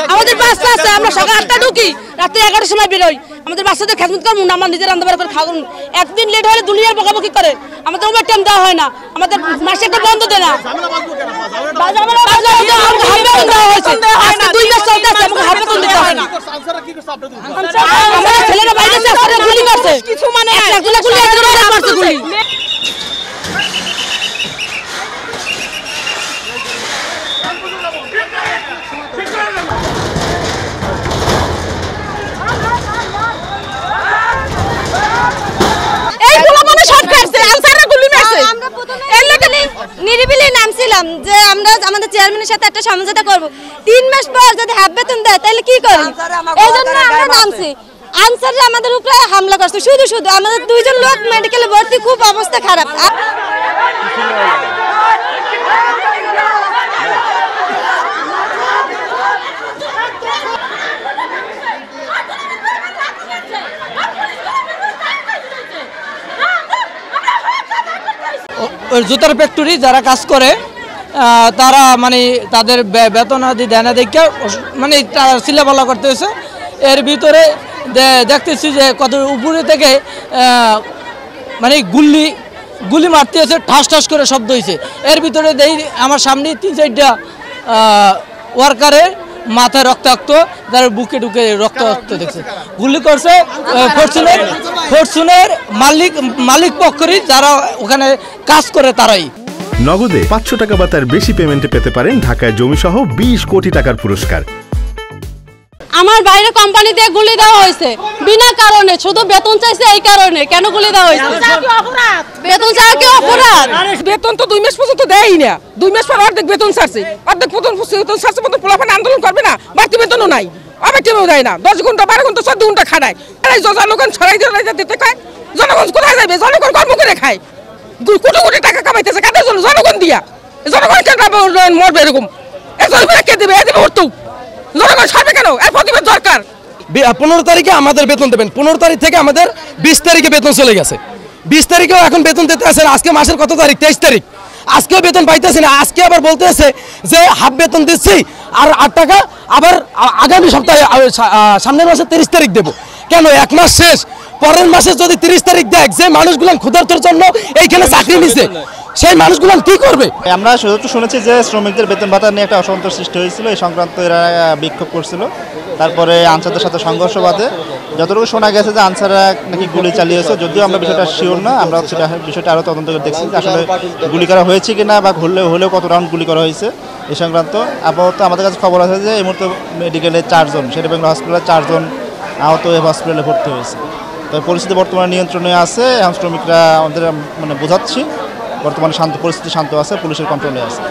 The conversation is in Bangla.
আমাদের বাচ্চা আছে, আমরা সকাল 8টা ঢুকি, রাতে 11টার সময় বেরোই। আমাদের বাচ্চাদের খেদমত করবো না, আমরা নিজের রান্না করে খাবো। একদিন লেট হলে দুনিয়ার বকাবকি করে, আমাদের ওভার টাইম দেওয়া হয় না, আমাদের মাসে একটা বন্ধ দেয় না। ছেলেরা বাইরে গুলি করছে, কিছু মানে নিরিবিলি নামছিলাম যে আমরা আমাদের চেয়ারম্যানের সাথে একটা সমঝোতা করব। 3 মাস পর যদি হাফ বেতন দেয় তাহলে কি করি, এই জন্য আমরা নামছি। আনসাররা আমাদের উপরে হামলা করছে, শুধু শুধু আমাদের 2 জন লোক মেডিকেলে ভর্তি, খুব অবস্থা খারাপ। জুতার ফ্যাক্টরি যারা কাজ করে তারা মানে তাদের বেতন আদি দেয় না দেখে মানে তারা সিলেবলা করতে হয়েছে। এর ভিতরে দেখতেছি যে কত উপরে থেকে মানে গুলি মারতে হয়েছে, ঠাস ঠাস করে শব্দ হয়েছে। এর ভিতরে দেই আমার সামনে 3-4টা ওয়ার্কারের মাথায় রক্তাক্ত, যার বুকে ঢুকে রক্তাক্ত দেখছে। গুলি করছে ফরচুনের মালিক পক্ষেরই, যারা ওখানে কাজ করে তারাই। নগদে 500 টাকা বা তার বেশি পেমেন্টে পেতে পারেন ঢাকায় জমিসহ 20 কোটি টাকার পুরস্কার। আমার বাইরে কোম্পানি দিয়ে গুলি দেওয়া হয়েছে বিনা কারণে, শুধু বেতন চাইছে এই কারণে। কেন গুলি দেওয়া হয়েছে? বেতন চাওয়া কি অপরাধ? বেতন তো 2 মাস পর্যন্ত দেয়ই না। 2 মাস পর অর্ধেক বেতন ছাড়ছে, অর্ধেক বেতন ছাড়ছে, পোলাপান আন্দোলন করবে না, বাড়তি বেতনও নাই, আবার টেমেও দেয় না। 10 ঘন্টা 12 ঘন্টা 14 ঘন্টা খাটায়। জনগণ ছড়াই দিতে খায়, জনগণ কোথায় যাবে? জনগণ কর্ম করে খায়, কোটি কোটি টাকা কামাইতেছে কাদের জন্য? জনগণ দিয়া। জনগণ কেন মরবে এরকম? কে দেবে? জনগণ ছাড়বে কেন? এর প্রতিবাদ দরকার। 15 তারিখে আমাদের বেতন দেবেন, 15 তারিখ থেকে আমাদের 20 তারিখে বেতন চলে গেছে। 20 তারিখেও এখন বেতন দিতে আসেন। আজকে মাসের কত তারিখ? 23 তারিখ। আজকেও বেতন পাইতেছি না। আজকে আবার বলতেছে যে হাফ বেতন দিচ্ছি আর 8 টাকা আবার আগামী সপ্তাহে সামনের মাসে 30 তারিখ দেবো। কেন? 1 মাস শেষ, পরের মাসে যদি 30 তারিখ দেখ, যে মানুষগুলো ক্ষুধার্তের জন্য এইখানে চাকরি নিছে, সেই মানুষগুলো কি করবে? আমরা শুনেছি যে শ্রমিকদের বেতন ভাতা নিয়ে একটা অসন্তোষ সৃষ্টি হয়েছিল, এই সংক্রান্ত এরা বিক্ষোভ করছিল। তারপরে আনসারদের সাথে সংঘর্ষ বাধে। যতটুকু শোনা গেছে যে আনসাররা নাকি গুলি চালিয়েছে, যদিও আমরা বিষয়টা শিওর না। আমরা বিষয়টা আরও তদন্ত করে দেখছি যে আসলে গুলি করা হয়েছে কিনা, বা হলেও কত রাউন্ড গুলি করা হয়েছে এই সংক্রান্ত। আপাতত আমাদের কাছে খবর আছে যে এই মুহূর্তে মেডিকেলে 4 জন, শেরেবাংলা হসপিটালে 4 জন আহত হয়ে হসপিটালে ভর্তি হয়েছে। তো পরিস্থিতি বর্তমানে নিয়ন্ত্রণে আছে। এখন শ্রমিকরা আমাদের মানে বোঝাচ্ছি বর্তমানে পরিস্থিতি শান্ত আছে, পুলিশের কন্ট্রোলে আছে।